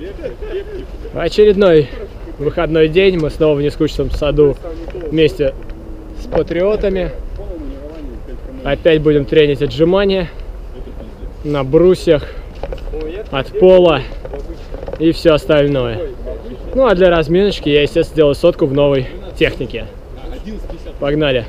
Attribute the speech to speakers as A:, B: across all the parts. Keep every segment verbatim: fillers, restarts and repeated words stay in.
A: Очередной выходной день. Мы снова в нескучном саду вместе с патриотами. Опять будем тренить отжимания на брусьях, от пола и все остальное. Ну а для разминочки я, естественно, сделаю сотку в новой технике. Погнали!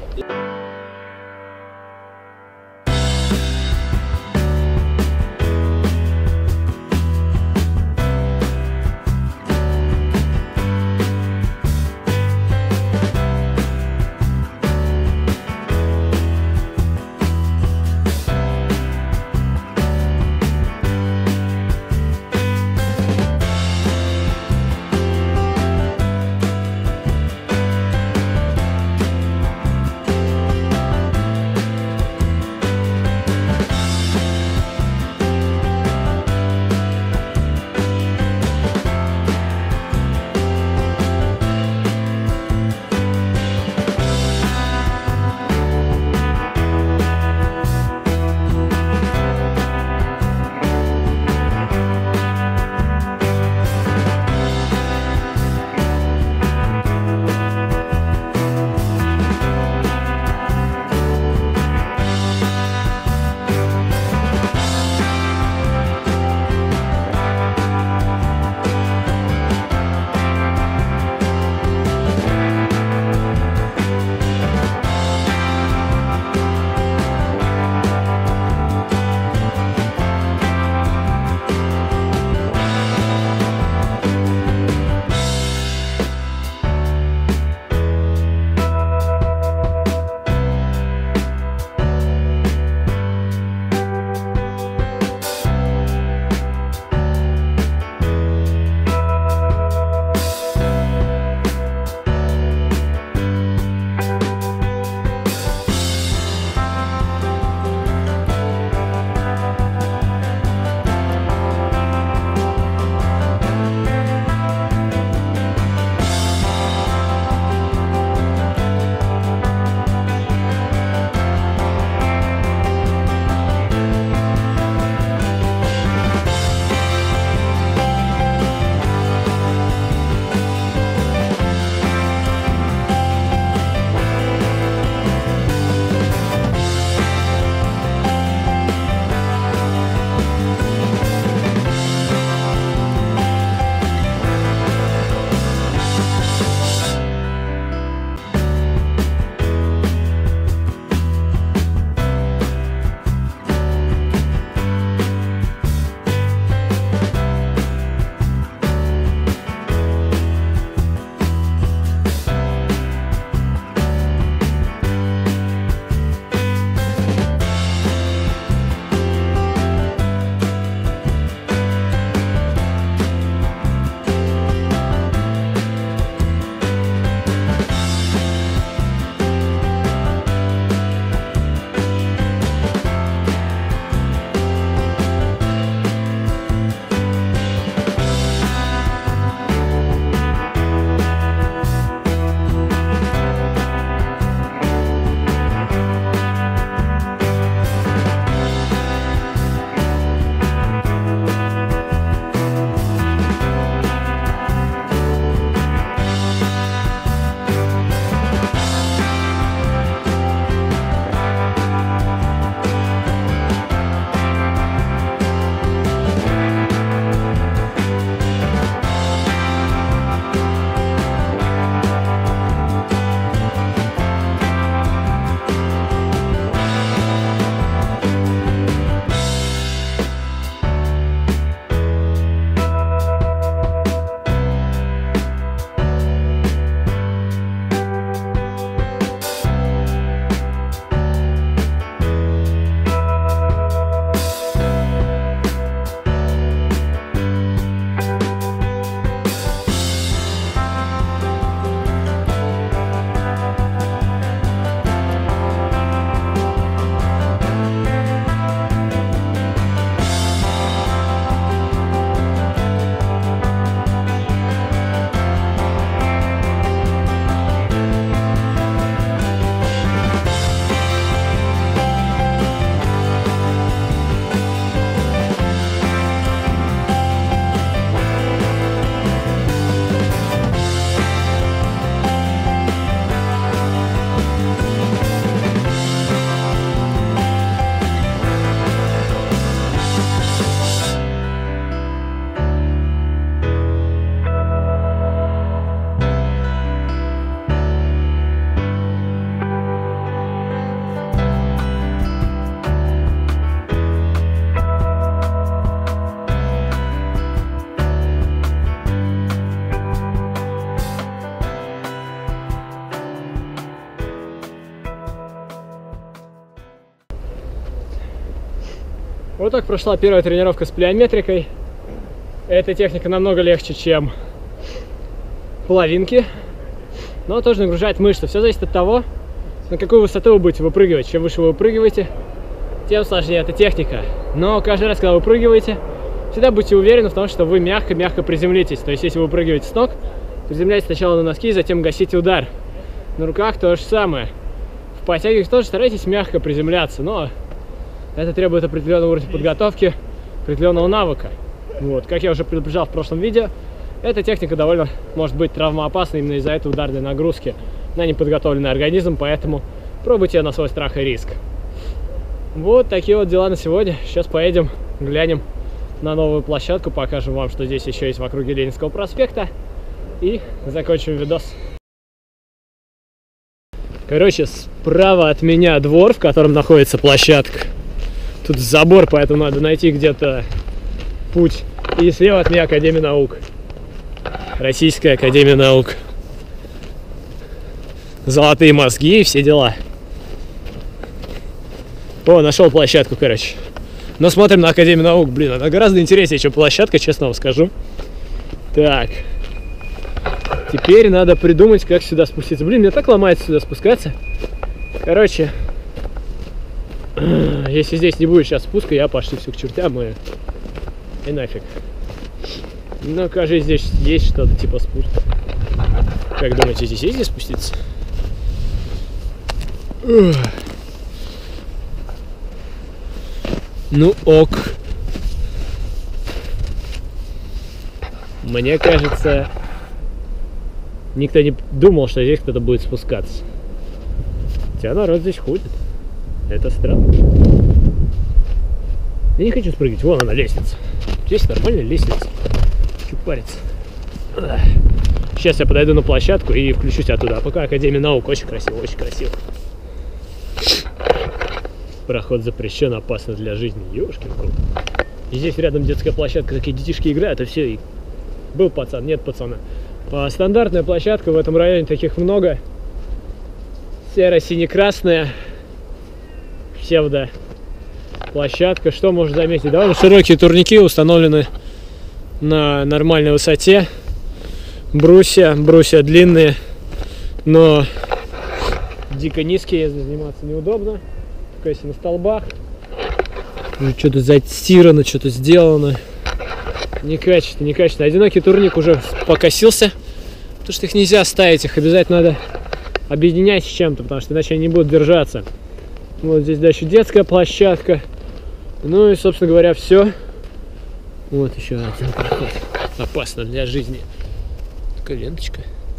A: Вот так прошла первая тренировка с плеометрикой. Эта техника намного легче, чем половинки, но тоже нагружает мышцы. Все зависит от того, на какую высоту вы будете выпрыгивать. Чем выше вы выпрыгиваете, тем сложнее эта техника. Но каждый раз, когда вы выпрыгиваете, всегда будьте уверены в том, что вы мягко-мягко приземлитесь. То есть, если вы выпрыгиваете с ног, приземляйтесь сначала на носки, затем гасите удар. На руках то же самое. В подтягиваниях тоже старайтесь мягко приземляться, но это требует определенного уровня подготовки, определенного навыка. Вот, как я уже предупреждал в прошлом видео, эта техника довольно может быть травмоопасна именно из-за этой ударной нагрузки на неподготовленный организм, поэтому пробуйте на свой страх и риск. Вот такие вот дела на сегодня. Сейчас поедем, глянем на новую площадку, покажем вам, что здесь еще есть в округе Ленинского проспекта, и закончим видос. Короче, справа от меня двор, в котором находится площадка. Тут забор, поэтому надо найти где-то путь. И слева от меня Академия наук. Российская Академия наук. Золотые мозги и все дела. О, нашел площадку, короче. Но смотрим на Академию наук. Блин, она гораздо интереснее, чем площадка, честно вам скажу. Так. Теперь надо придумать, как сюда спуститься. Блин, мне так ломается сюда спускаться. Короче, если здесь не будет сейчас спуска, я пошли все к чертям и, и нафиг. Ну, кажется, здесь есть что-то типа спуска. Как думаете, здесь есть где спуститься? Ух. Ну ок. Мне кажется, никто не думал, что здесь кто-то будет спускаться. Хотя народ здесь ходит. Это странно. Я не хочу спрыгивать. Вон она, лестница. Здесь нормальная лестница. Чуть париться. Сейчас я подойду на площадку и включусь оттуда. А пока Академия наук. Очень красиво, очень красиво. Проход запрещен, опасно для жизни. Ёшкин кот. И здесь рядом детская площадка, такие детишки играют, и все. И был пацан, нет пацана. Стандартная площадка, в этом районе таких много. Серо-сине-красная. Псевдо площадка. Что можно заметить? Довольно широкие турники установлены на нормальной высоте. Брусья, брусья длинные, но дико низкие, заниматься неудобно. Только если на столбах. Что-то застирано, что-то сделано. Некачественно, некачественно. Одинокий турник уже покосился, потому что их нельзя ставить, их обязательно надо объединять с чем-то, потому что иначе они не будут держаться. Вот здесь дальше детская площадка. Ну и, собственно говоря, все. Вот еще один проход. Опасно для жизни. Такая ленточка.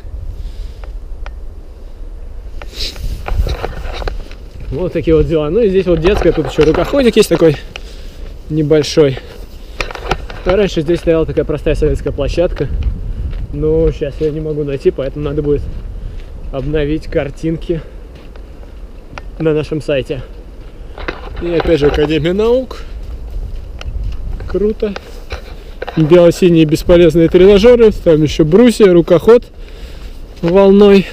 A: Вот такие вот дела. Ну и здесь вот детская, тут еще рукоходик есть такой небольшой. Раньше здесь стояла такая простая советская площадка. Но сейчас я не могу найти, поэтому надо будет обновить картинки на нашем сайте. И опять же Академия наук. Круто. Бело-синие бесполезные тренажеры. Там еще брусья, рукоход волной.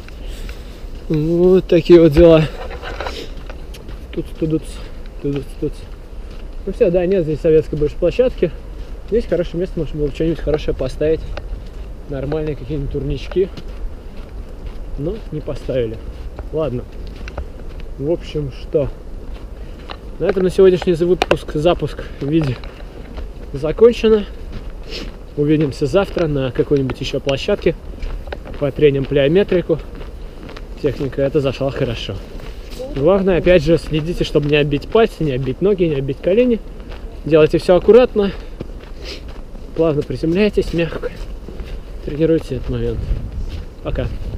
A: Вот такие вот дела. Тут, тут, тут, тут. Ну все, да, нет здесь советской больше площадки. Здесь хорошее место, можно было что-нибудь хорошее поставить. Нормальные какие-нибудь турнички. Но не поставили. Ладно. В общем, что? На этом на сегодняшний выпуск, запуск видео закончено. Увидимся завтра на какой-нибудь еще площадке. Потреним плеометрику. Техника эта зашла хорошо. Главное, опять же, следите, чтобы не оббить пальцы, не оббить ноги, не оббить колени. Делайте все аккуратно. Плавно приземляйтесь, мягко. Тренируйте этот момент. Пока.